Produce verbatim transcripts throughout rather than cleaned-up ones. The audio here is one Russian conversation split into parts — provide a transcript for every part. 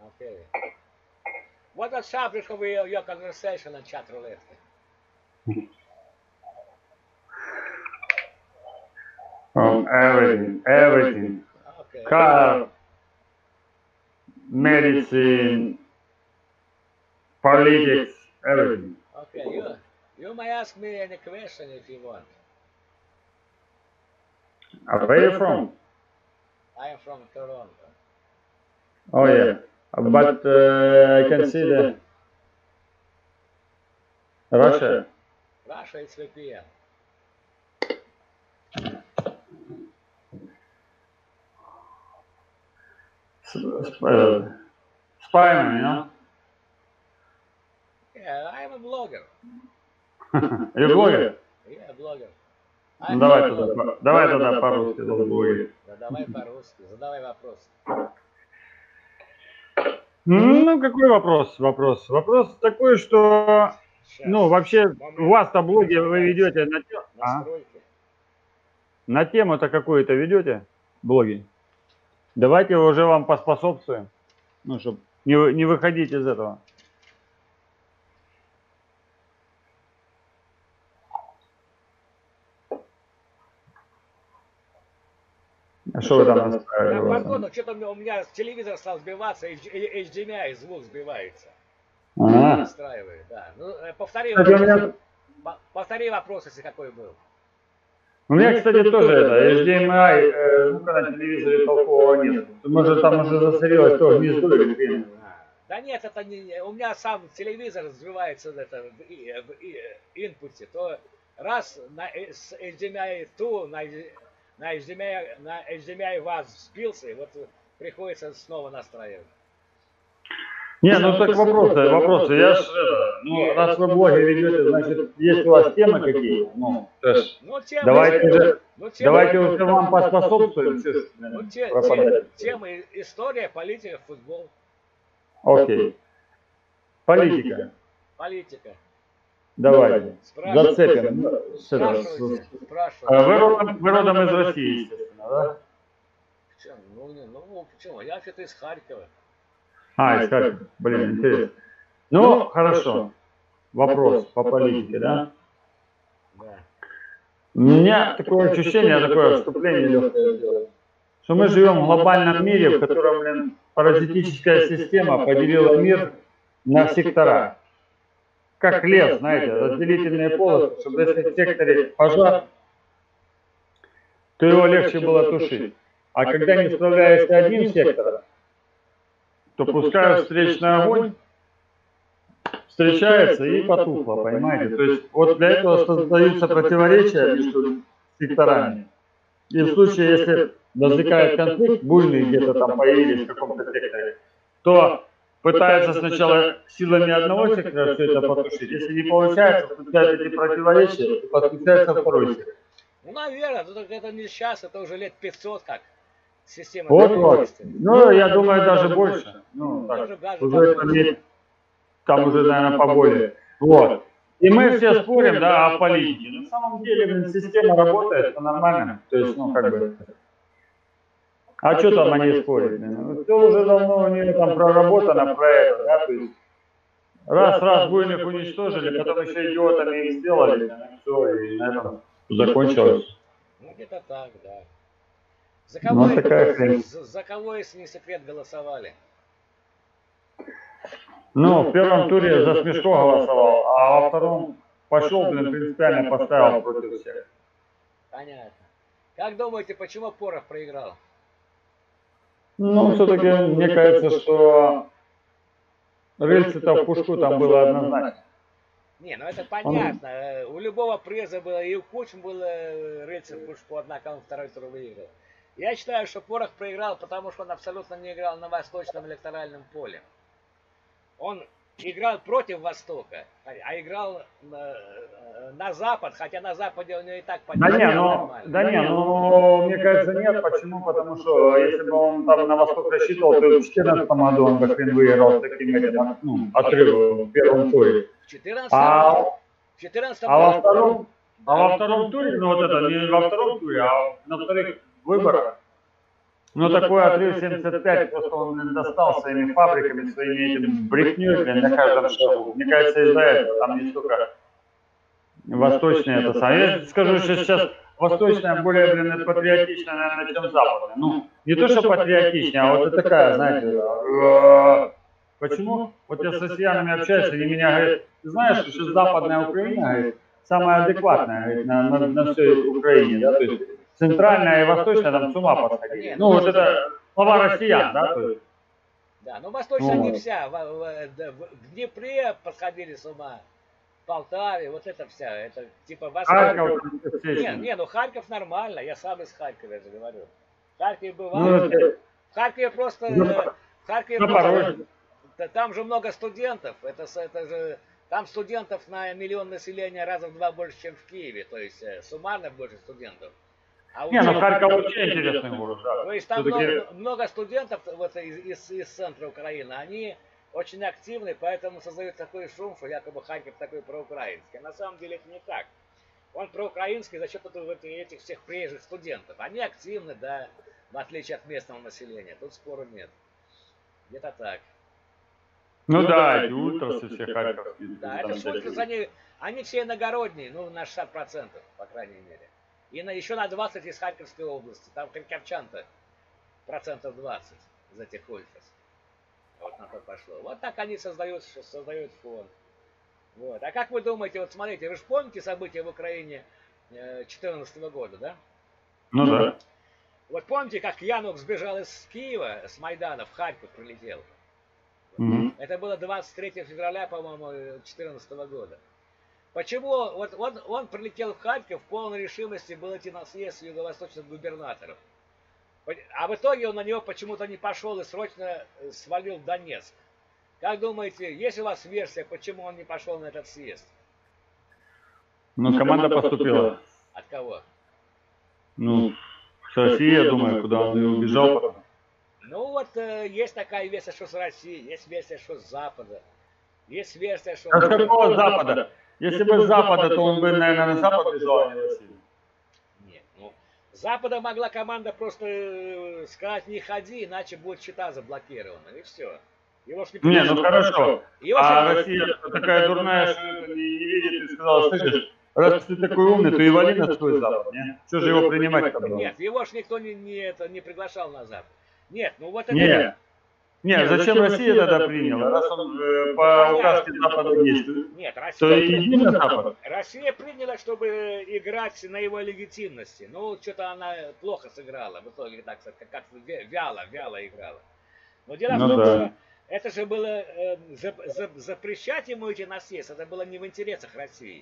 Okay. What the subject of your, your conversation on chat roulette? Um, everything, everything. Okay. Car, medicine, politics, everything. Okay, you you may ask me any question if you want. Where are you from? I am from Toronto. Oh yeah, but uh, I can see the Russia. Russia is V P N. Uh, Spyman, you know? Yeah, I am a blogger. You блогер? Yeah, blogger. Ну, давай тогда, давай тогда по-русски, блогер. Да, давай по-русски, задавай вопрос. Ну, какой вопрос? Вопрос. Вопрос такой, что, Сейчас. ну, вообще, у вас-то блоги вы ведете на тему... А? На тему-то какую-то ведете блоги? Давайте уже вам поспособствуем, ну, чтобы не, не выходить из этого. А что вы там настраивали? Пардон, что-то у меня телевизор стал сбиваться, эйч ди эм ай звук сбивается. А-а-а. Настраивает, да. Ну, повтори вопрос, меня... повтори вопрос, если какой был. У меня, кстати, тоже это, эйч ди эм ай, э, ну, на телевизоре толкового нет. Может, там уже засорилось тоже внизу или хрен. Да нет, это не... У меня сам телевизор сбивается это, в, в, в инпуте. То раз на с эйч ди эм ай два на, на эйч ди эм ай, на эйч ди эм ай вас сбился, и вот приходится снова настраивать. Не, ну так вопросы, вопросы. Я ж, ну, раз вы блоги ведете, значит, есть у вас темы какие? Ну, ну темы, давайте же, ну, темы, давайте уже вам поспособствуем. Ну, те, те, темы история, политика, футбол. Окей. Политика. Политика. Давайте. Спрашиваю. Зацепим. Спрашивайте. Спрашивайте. Вы, родом, вы родом из России, естественно, да? Почему? Ну, ну, почему? Я вообще-то из Харькова. А, из Харькова. Блин, интересно. Ну, хорошо. Вопрос по политике, да? Да. У меня такое ощущение, такое вступление легкое, что мы живем в глобальном мире, в котором, блин, паразитическая система поделила мир на сектора. Как лес, знаете, разделительные полосы, чтобы если в секторе пожар, то его легче было тушить. А когда не справляешься одним сектором, то пускай встречный огонь встречается и потухло, понимаете? То есть вот для этого создаются противоречия между секторами. И в случае, если возникает конфликт, буйный где-то там появились в каком-то секторе, то пытаются сначала силами одного сектора все это потушить. Если не получается, включают эти противоречия, и подключается второй сектор. Ну, наверное, это не сейчас, это уже лет пятьсот как система. Вот, вот. Ну, я думаю, даже больше. Ну, так, уже там, там уже, наверное, поболее. Вот. И мы все спорим, да, о политике. На самом деле, блин, система работает, все нормально. То есть, ну, как бы... А что там они спорят? Ну, все уже давно у нее там проработано про это, да, то есть раз, раз буйных уничтожили, потом еще идиотами их сделали, все, и на этом закончилось. Ну, где-то так, да. За кого, ну, это, за, за кого, если не секрет, голосовали? Ну, в первом туре за Смешко голосовал, а во втором пошел, блин, принципиально поставил против всех. Понятно. Как думаете, почему Порох проиграл? Ну, все-таки мне кажется, что рельсы-то в пушку там было однозначно. Не, ну это понятно. Он... У любого приза было, и у Кучм было рельсы в пушку, однако он второй тур выиграл. Я считаю, что Порох проиграл, потому что он абсолютно не играл на восточном электоральном поле. Он играл против Востока, а играл на, на Запад, хотя на Западе у него и так понятно. Да не, ну, да не, ну, мне кажется, нет. Почему? Потому что если бы он там на Восток рассчитывал, то в две тысячи четырнадцатом году он бы хрен выиграл с таким этим, ну, отрывом в первом туре. В четырнадцатом а, а, во втором, а во втором туре, ну вот это, не во втором туре, а на вторых выборах, Ну, такой отрыв семьдесят пять, просто он достал своими фабриками, своими этим брехней, блин, на каждом шагу. Мне кажется, из-за этого там не столько восточная это самое. Я скажу, что сейчас восточная более, блин, патриотичная, наверное, чем западная. Ну, не то, что патриотичная, а вот такая, знаете, почему? Вот я с россиянами общаюсь, они меня говорят, ты знаешь, что западная Украина, говорит, самая адекватная, говорит, на, на, на всей Украине, да, то есть центральная и восточная там с ума подходили. Ну, вот это слова россиян, да, то есть. Да, ну восточная не вся, в, в, в Днепре подходили с ума. Полтаве, вот это вся, это типа вас... Харьков, не, не, ну Харьков нормально, я сам из Харькова, я же говорю. В Харькове бывал, ну, в Харькове просто... Ну, в Харькове просто, там же много студентов, это, это же... Там студентов на миллион населения раза в два больше, чем в Киеве, то есть суммарно больше студентов. А не, ну Харьков очень интересный город, да. То есть там много, много студентов вот, из, из, из центра Украины, они... очень активный, поэтому создают такой шум, что якобы Харьков такой проукраинский. На самом деле это не так. Он проукраинский за счет этих всех приезжих студентов. Они активны, да, в отличие от местного населения. Тут спору нет. Где-то так. Ну, ну да, эти ультрасы все харьковские. Да, это все ультрасы, они, они все иногородние, ну, на шестьдесят процентов, по крайней мере. И на, еще на двадцать из Харьковской области. Там харьковчан-то процентов двадцать из этих ультрас. Вот на то пошло. Вот так они создают, создают фон. Вот. А как вы думаете, вот смотрите, вы же помните события в Украине две тысячи четырнадцатого года, да? Ну да. Вот помните, как Янук сбежал из Киева, с Майдана в Харьков прилетел? Mm-hmm. Это было двадцать третьего февраля, по-моему, две тысячи четырнадцатого года. Почему? Вот он, он прилетел в Харьков, в полной решимости был идти на съезд юго-восточных губернаторов. А в итоге он на него почему-то не пошел и срочно свалил в Донецк. Как думаете, есть у вас версия, почему он не пошел на этот съезд? Ну, команда поступила. От кого? Ну, с России, я думаю, куда он и убежал потом. Ну, вот есть такая версия, что с России, есть версия, что с Запада. Есть версия, что... А с какого Запада? Если бы с Запада, то он бы, наверное, на Запад бежал, а не в Россию. С Запада могла команда просто сказать не ходи, иначе будет счета заблокированы. И все. Его ж не, не, ну хорошо. Его а не... Россия такая дурная, что не, не видит и сказала, слышишь, раз ты такой умный, то и вали на свой Запад. Не? Что же его принимать-то было? Нет, его ж никто не, не, это, не приглашал на Запад. Нет, ну вот это... Нет. Нет, зачем, зачем Россия тогда приняла? Раз он э, по указке Запада действует, нет, Россия, то иди на Запад. Россия приняла, чтобы играть на его легитимности. Ну, что-то она плохо сыграла, в итоге, так сказать, как вяло, вяло играла. Но дело ну в том, да. что это же было, э, за, за, запрещать ему идти на съезд, это было не в интересах России.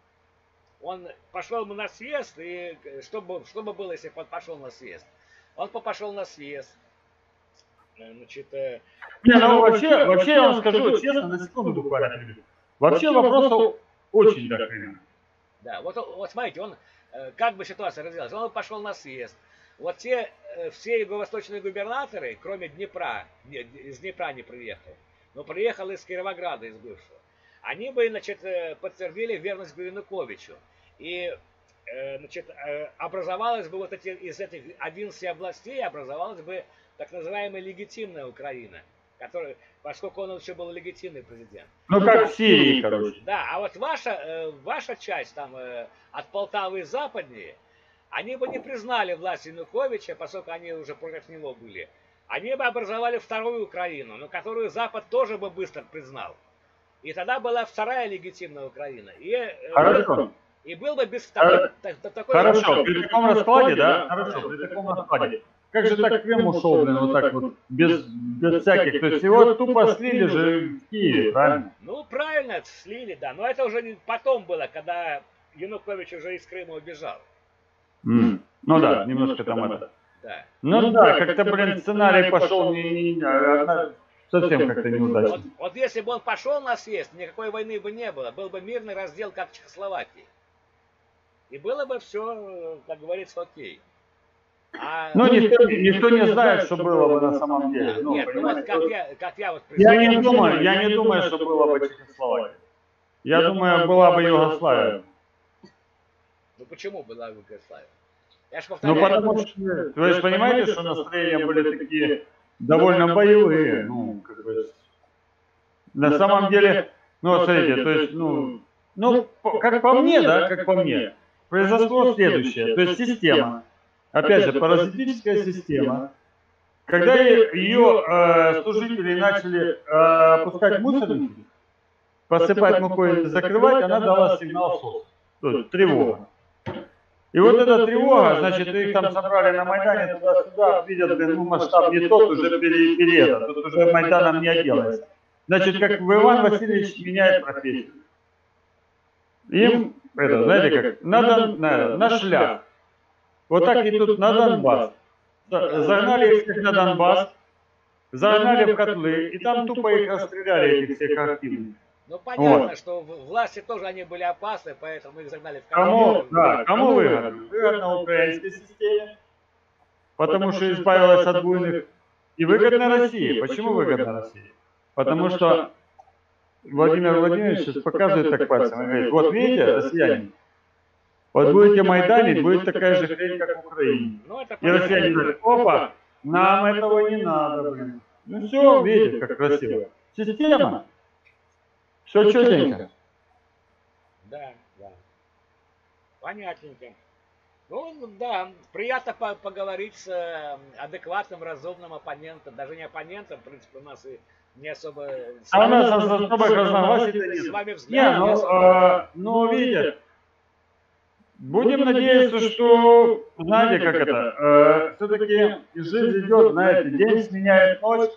Он пошел на съезд, и что бы, что бы было, если бы он пошел на съезд? Он пошел на съезд. Значит, э... Не, ну вообще, вообще я вам скажу честно, на секунду буквально. Вообще вопросов очень до хрена. Да, вот, вот смотрите, он, как бы ситуация развилась, он пошел на съезд. Вот те, все юго-восточные губернаторы, кроме Днепра, из Днепра не приехал, но приехал из Кировограда, из бывшего, они бы, значит, подтвердили верность бы Януковичу. И, значит, образовалось бы вот эти, из этих одиннадцати областей, образовалась бы так называемая легитимная Украина, который, поскольку он еще был легитимный президент. Ну, как в Сирии, короче. Да, а вот ваша, э, ваша часть, там, э, от Полтавы и западнее, они бы не признали власть Януковича, поскольку они уже против него были. Они бы образовали вторую Украину, но которую Запад тоже бы быстро признал. И тогда была вторая легитимная Украина. И, э, Хорошо. И был бы без второй... Такой Хорошо, при таком раскладе, да? Хорошо, при таком раскладе. Как же так Крым ушел, блин, вот так вот, без, без всяких, то есть его тупо слили же в Киеве, правильно? Ну, правильно, слили, да, но это уже потом было, когда Янукович уже из Крыма убежал. Mm. Ну да, немножко там это. Да. Ну, ну да, как-то, блин, сценарий пошел не, не, не, одна, совсем как-то неудачно. Вот, вот если бы он пошел на съезд, никакой войны бы не было, был бы мирный раздел, как в Чехословакии. И было бы все, как говорится, окей. А, ну, никто, никто не знает, что было бы на самом деле. Ну, нет, ну вот как я, как я вот я не думаю, я не думаю, что было бы Чехословакия. Я, я думаю, была бы Югославия. Ну почему была Югославия? Я ж повторяю. Ну, потому что, вы же понимаете, что настроения были такие довольно боевые, ну, как бы, на самом деле, ну, смотрите, то есть, ну, ну, как по мне, да, как по мне, произошло следующее, то есть система, опять же, паразитическая система, когда ее э, служители начали э, опускать мусорники, посыпать мукой и закрывать, она дала сигнал СОС, то есть тревога. И вот эта тревога, значит, их там собрали на Майдане туда-сюда, видят, блин, ну масштаб не тот, уже пере, пере тут уже Майданом не отделается. Значит, как Иван Васильевич меняет профессию. Им, это, знаете как, надо на, на шлях. Вот так и тут на Донбасс. Загнали их всех на Донбасс, загнали в котлы, и там тупо их расстреляли, этих всех активных. Ну понятно, вот. Что власти тоже они были опасны, поэтому их загнали в котлы. Кому, да, кому выгодно? Выгодно украинской системе, потому что избавилась от буйных. И выгодно России. Почему выгодно России? Потому что Владимир Владимирович сейчас показывает так пальцем и говорит, вот видите, россияне, вот будете майданить, будет такая же хрень, как в Украине. Ну, и россияне говорят, опа, нам этого не надо, блин. Ну все, видите, как красиво. Система. Все четенько. Да, да. Понятненько. Ну, да, приятно по поговорить с э, адекватным, разумным оппонентом. Даже не оппонентом, в принципе, у нас и не особо... А у нас особо разногласий нет. С вами взгляд. Не, ну, особо... ну, видите, будем надеяться, что, знаете, как это, э, все-таки жизнь идет, знаете, день сменяет ночь.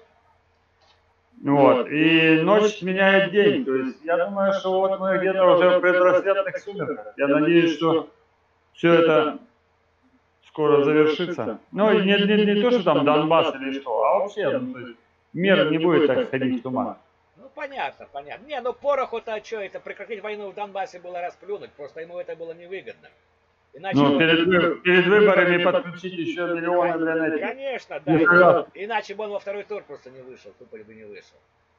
Вот, и ночь сменяет день. То есть я думаю, что вот мы где-то уже в предрассветных сумерках. Я надеюсь, что все это скоро завершится. Ну, не, не, не то, что там Донбасс или что, а вообще, ну, то есть мир не будет так сходить в туман. Ну, понятно, понятно. Не, ну Пороху-то что, это прекратить войну в Донбассе было расплюнуть, просто ему это было невыгодно. Иначе ну, он... перед, перед выборами подключить еще миллионы для найти. Конечно, да. Иначе, иначе бы он во второй тур просто не вышел, тупо бы не вышел.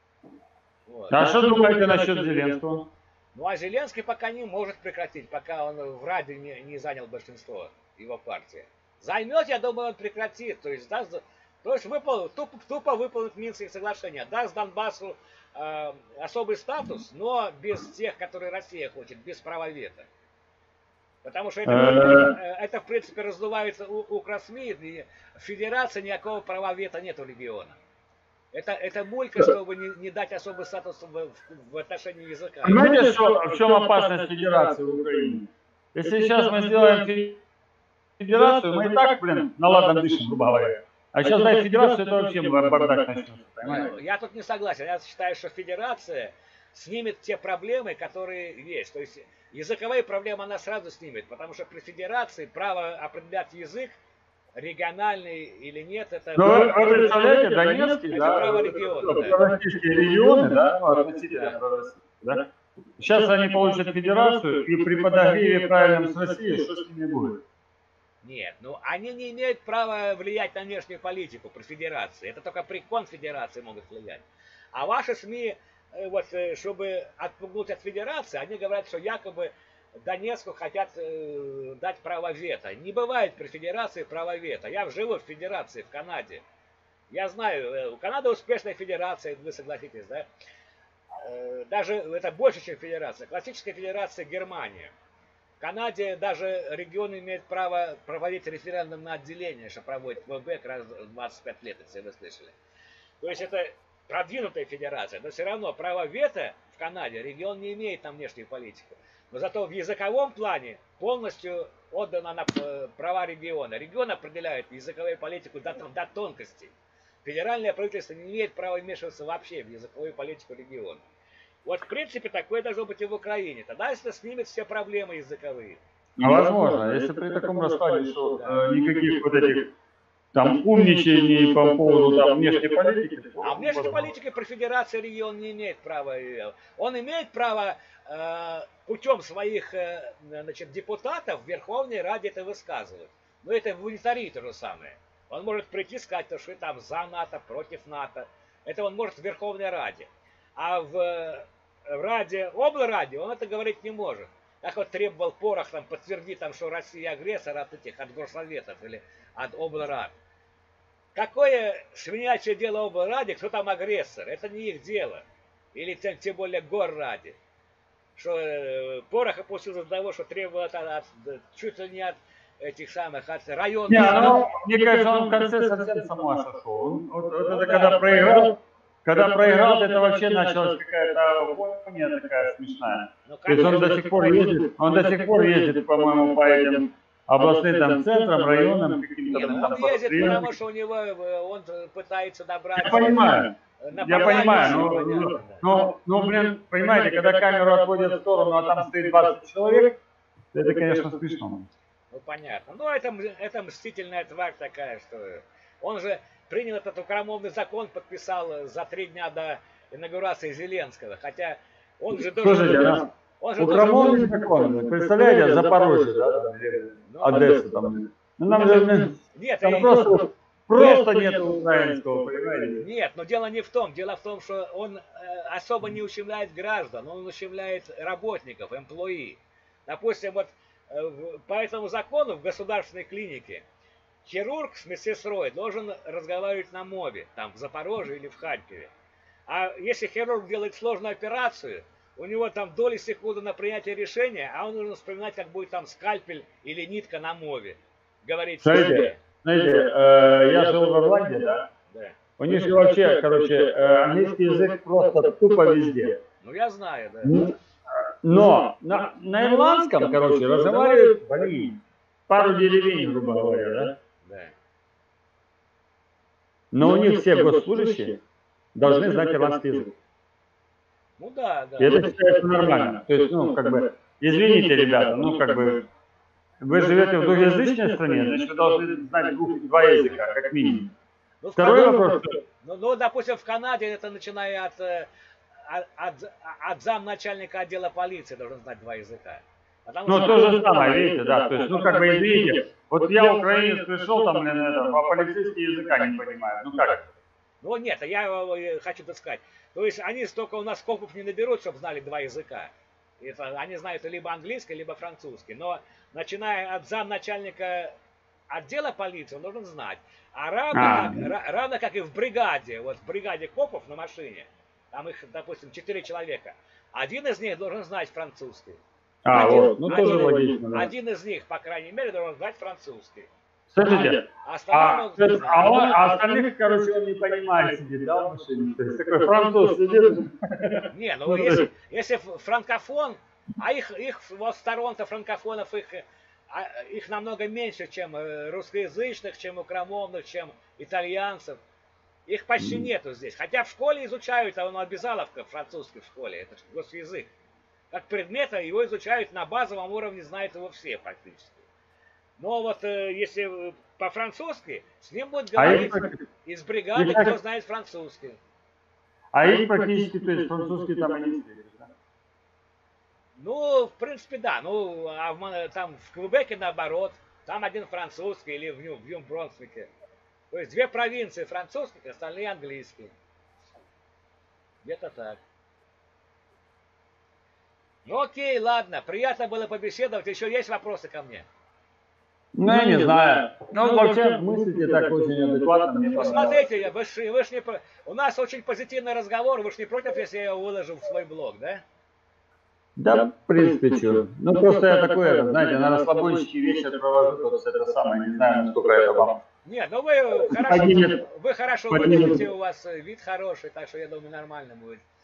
Вот. А что думаете насчет Зеленского? Ну, а Зеленский пока не может прекратить, пока он в Раде не, не занял большинство его партии. Займет, я думаю, он прекратит. То есть, даст, то есть выпол, тупо, тупо выполнит Минские соглашения. Даст Донбассу э, особый статус, но без тех, которые Россия хочет, без права вето. Потому что это, это в принципе, раздувается у, у СМИ, и в Федерации никакого права вето нет у региона. Это, это мулька, чтобы не, не дать особый статус в, в, в отношении языка. Понимаете, что, в чем опасность Федерации в Украине? Если сейчас мы сделаем Федерацию, мы и так, блин, наладом дышим, грубо говоря. А сейчас дать Федерацию, это вообще бардак начнется, понимаете? Я тут не согласен. Я считаю, что Федерация снимет те проблемы, которые есть. То есть языковые проблемы она сразу снимет, потому что при Федерации право определять язык, региональный или нет, это... Ну, вы, вы представляете, Донецкий, это да, право региона, да. Пророссийские регионы, да, ну, относительно пророссийские, да, сейчас они получат Федерацию, и при подогреве правильном с Россией, что с ними будет? Нет, ну они не имеют права влиять на внешнюю политику при Федерации. Это только при конфедерации могут влиять. А ваши СМИ, вот, чтобы отпугнуть от Федерации, они говорят, что якобы Донецку хотят э, дать право вето. Не бывает при Федерации права вето. Я живу в Федерации, в Канаде. Я знаю, э, у Канады успешная федерация, вы согласитесь, да? Э, даже это больше, чем федерация. Классическая федерация Германия. В Канаде даже регионы имеют право проводить референдум на отделение, что проводит Квебек раз в двадцать пять лет, если вы слышали. То есть это продвинутая федерация, но все равно право вето в Канаде регион не имеет на внешнюю политику. Но зато в языковом плане полностью отдано на права региона. Регион определяет языковую политику до, до тонкостей. Федеральное правительство не имеет права вмешиваться вообще в языковую политику региона. Вот в принципе такое должно быть и в Украине. Тогда это снимет все проблемы языковые. А возможно, если при таком раскладе, что да. э, никаких вот этих там умничаний по поводу там, внешней политики. А внешней политики при Федерации регион не имеет права. Он имеет право э, путем своих э, значит, депутатов в Верховной Раде это высказывать. Но это в унитарии то же самое. Он может прийти и сказать, что вы там за НАТО, против НАТО. Это он может в Верховной Раде. А в, в Раде, облраде он это говорить не может. как вот требовал Порох там подтвердить, там, что Россия агрессор от этих, от горсоветов или от облрад. Какое свинячье дело облраде, кто там агрессор? Это не их дело. Или тем, тем более горради. Что э, Порох опустился до того, что требовал от, от, чуть ли не от этих самых, от районов. Не, ну, мне кажется, он в конце совсем с ума сошел. Он, вот, вот это когда проиграл, когда проиграл, это вообще началась какая-то поня такая смешная. Ну, то есть он до сих пор ездит, он до сих пор ездит, по-моему, по этим областным там центрам, районам, каким-то там. Он ездит, потому что у него, он пытается добраться. Я понимаю. Я понимаю, но, но, но, но, блин, понимаете, когда камеру отводят в сторону, а там стоит двадцать человек, это, конечно, смешно. Ну, понятно. Ну, это, это мстительная тварь такая, что он же принял этот укромовный закон, подписал за три дня до инаугурации Зеленского, хотя он же Слушайте, должен... Он же укромовный закон, представляете, Запорожье, да, ну, Одесса там. Ну, нам же, нет, там просто... Просто нет украинского, понимаете? Нет, но дело не в том. Дело в том, что он э, особо не ущемляет граждан, он ущемляет работников, эмплои. Допустим, вот э, по этому закону в государственной клинике хирург с медсестрой должен разговаривать на мове, там в Запорожье или в Харькове. А если хирург делает сложную операцию, у него там доли секунды на принятие решения, а он нужно вспоминать, как будет там скальпель или нитка на мове. Говорить себе. Знаете, э, я жил в Ирландии, да? Да. У них же вообще, короче, э, английский язык просто тупо везде. Ну, я знаю, да. Но на, на ирландском, короче, разговаривают, блин, пару деревень, грубо говоря, да? Да. Но у них все госслужащие должны знать ирландский язык. Ну да, да. И это считается нормально. То есть, ну, как бы, извините, ребята, ну, как бы, вы живете в двухязычной стране, значит, вы должны знать двух, два языка, как минимум. Ну, Второй вопрос. Ну, ну, допустим, в Канаде это начиная от, от, от, от замначальника отдела полиции должен знать два языка. Потому ну, что... то же самое, видите, да, то есть, ну, как бы, извините, вот я украинец пришел там, блин, это, по полицейские языка не понимаю, ну, как? Ну, нет, я хочу так сказать. То есть, они столько у нас копов не наберут, чтобы знали два языка. Это, они знают либо английский, либо французский. Но начиная от замначальника отдела полиции, он должен знать. А равно, а. Как, равно как и в бригаде, вот в бригаде копов на машине, там их, допустим, четыре человека, один из них должен знать французский. А, один, вот, ну один, тоже логично. Да. Один из них, по крайней мере, должен знать французский. Слушайте, а, а, он, а, он, а остальных, короче, он не понимает, сидит, да, в машине? То есть такой француз сидит. Не, ну если, если франкофон, а их, их вот сторон-то франкофонов, их, их намного меньше, чем русскоязычных, чем укромовных, чем итальянцев. Их почти нету здесь. Хотя в школе изучают, а он обязаловка французский в школе, это госязык. Как предмета его изучают на базовом уровне, знают его все практически. Но вот э, если по-французски, с ним будет говорить а из бригады, их, кто знает французский. А их практически, то есть французский там и не слышишь, да? Ну, в принципе, да. Ну, а в, там в Квебеке наоборот, там один французский или в, в Нью-Брансвике. То есть две провинции французских, остальные английские. Где-то так. Ну окей, ладно, приятно было побеседовать. Еще есть вопросы ко мне? Ну, я не знаю. Ну, ну вообще, мыслите так очень адекватно. Ну, смотрите, вы ж, вы ж не, у нас очень позитивный разговор, вы ж не против, если я его выложу в свой блог, да? Да, в принципе, что. Ну, просто я такой, это, знаете, на расслабончики вечер провожу, вот это самое, не знаю, насколько это вам. Нет, ну вы хорошо, вы хорошо выглядите, у вас вид хороший, так что я думаю, нормально будет.